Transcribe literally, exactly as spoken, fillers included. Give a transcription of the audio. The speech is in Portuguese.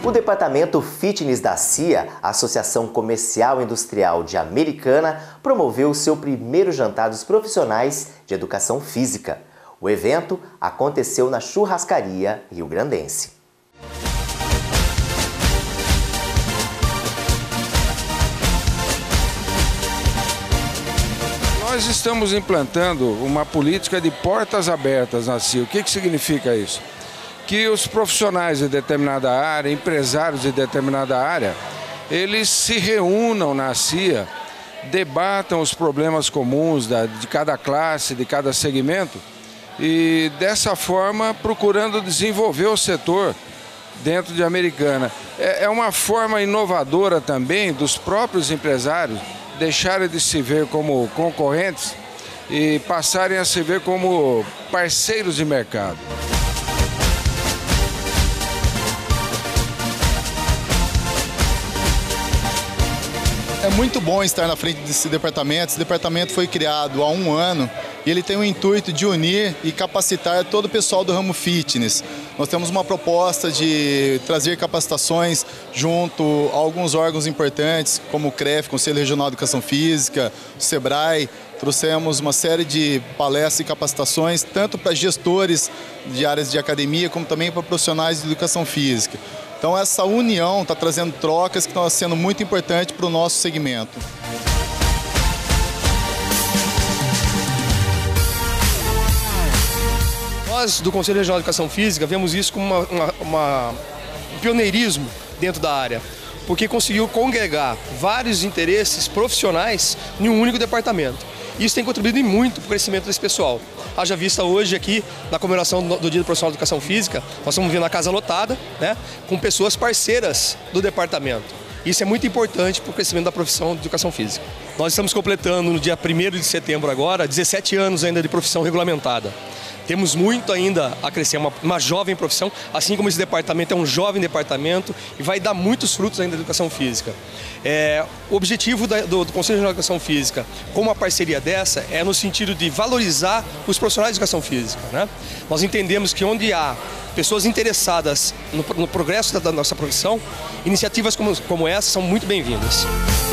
O Departamento Fitness da C I A, Associação Comercial e Industrial de Americana, promoveu o seu primeiro jantar dos profissionais de educação física. O evento aconteceu na Churrascaria Riograndense. Nós estamos implantando uma política de portas abertas na C I A. O que que significa isso? Que os profissionais de determinada área, empresários de determinada área, eles se reúnam na C I A, debatam os problemas comuns da, de cada classe, de cada segmento e, dessa forma, procurando desenvolver o setor dentro de Americana. É, é uma forma inovadora também dos próprios empresários deixarem de se ver como concorrentes e passarem a se ver como parceiros de mercado. É muito bom estar na frente desse departamento. Esse departamento foi criado há um ano e ele tem o intuito de unir e capacitar todo o pessoal do ramo fitness. Nós temos uma proposta de trazer capacitações junto a alguns órgãos importantes, como o C R E F, Conselho Regional de Educação Física, o SEBRAE. Trouxemos uma série de palestras e capacitações, tanto para gestores de áreas de academia, como também para profissionais de educação física. Então essa união está trazendo trocas que estão sendo muito importantes para o nosso segmento. Nós do Conselho Regional de Educação Física vemos isso como uma, uma, uma, um pioneirismo dentro da área, porque conseguiu congregar vários interesses profissionais em um único departamento. Isso tem contribuído muito para o crescimento desse pessoal. Haja vista hoje aqui, na comemoração do Dia do Profissional de Educação Física, nós estamos vendo a casa lotada, né, com pessoas parceiras do departamento. Isso é muito importante para o crescimento da profissão de Educação Física. Nós estamos completando no dia primeiro de setembro agora, dezessete anos ainda de profissão regulamentada. Temos muito ainda a crescer, uma, uma jovem profissão, assim como esse departamento é um jovem departamento e vai dar muitos frutos ainda da educação física. É, o objetivo da, do, do Conselho Regional de Educação Física, com uma parceria dessa, é no sentido de valorizar os profissionais de educação física, né? Nós entendemos que onde há pessoas interessadas no, no progresso da, da nossa profissão, iniciativas como, como essa são muito bem-vindas.